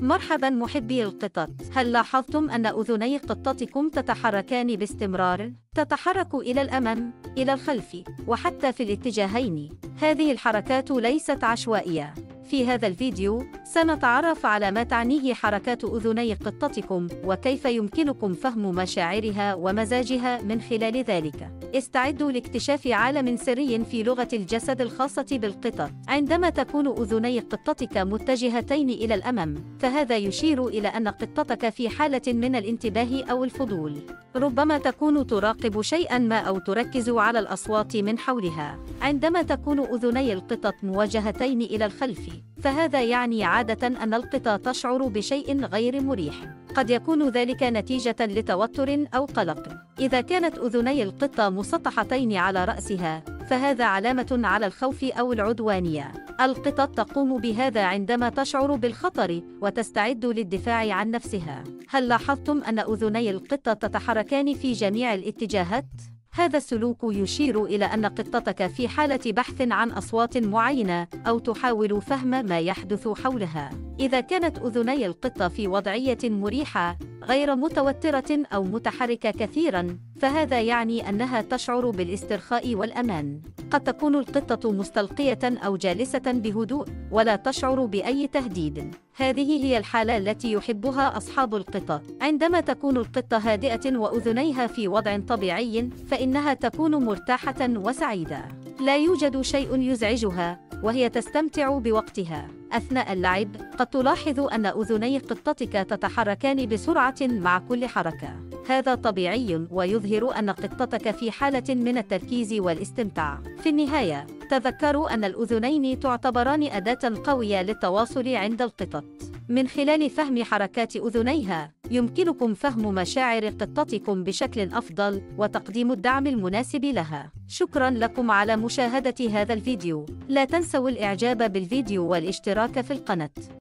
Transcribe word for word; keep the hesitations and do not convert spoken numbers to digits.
مرحبا محبي القطط، هل لاحظتم أن أذني قطتكم تتحركان باستمرار؟ تتحرك إلى الأمام، إلى الخلف، وحتى في الاتجاهين. هذه الحركات ليست عشوائية. في هذا الفيديو سنتعرف على ما تعنيه حركات أذني قطتكم وكيف يمكنكم فهم مشاعرها ومزاجها من خلال ذلك. استعدوا لاكتشاف عالم سري في لغة الجسد الخاصة بالقطط. عندما تكون أذني قطتك متجهتين إلى الأمام، فهذا يشير إلى أن قطتك في حالة من الانتباه أو الفضول. ربما تكون تراقب شيئا ما أو تركز على الأصوات من حولها. عندما تكون أذني القطط موجهتين إلى الخلف، فهذا يعني عادة أن القطة تشعر بشيء غير مريح. قد يكون ذلك نتيجة لتوتر أو قلق. إذا كانت أذني القطة مسطحتين على رأسها، فهذا علامة على الخوف أو العدوانية. القطط تقوم بهذا عندما تشعر بالخطر وتستعد للدفاع عن نفسها. هل لاحظتم أن أذني القطة تتحركان في جميع الاتجاهات؟ هذا السلوك يشير إلى أن قطتك في حالة بحث عن أصوات معينة أو تحاول فهم ما يحدث حولها. إذا كانت أذني القطة في وضعية مريحة غير متوترة أو متحركة كثيراً، فهذا يعني أنها تشعر بالاسترخاء والأمان. قد تكون القطة مستلقية أو جالسة بهدوء ولا تشعر بأي تهديد. هذه هي الحالة التي يحبها أصحاب القطط. عندما تكون القطة هادئة وأذنيها في وضع طبيعي، فإنها تكون مرتاحة وسعيدة. لا يوجد شيء يزعجها وهي تستمتع بوقتها. أثناء اللعب، قد تلاحظ أن أذني قطتك تتحركان بسرعة مع كل حركة. هذا طبيعي ويظهر أن قطتك في حالة من التركيز والاستمتاع. في النهاية، تذكروا أن الأذنين تعتبران أداة قوية للتواصل عند القطط. من خلال فهم حركات أذنيها، يمكنكم فهم مشاعر قطتكم بشكل أفضل وتقديم الدعم المناسب لها. شكراً لكم على مشاهدة هذا الفيديو. لا تنسوا الإعجاب بالفيديو والاشتراك في القناة.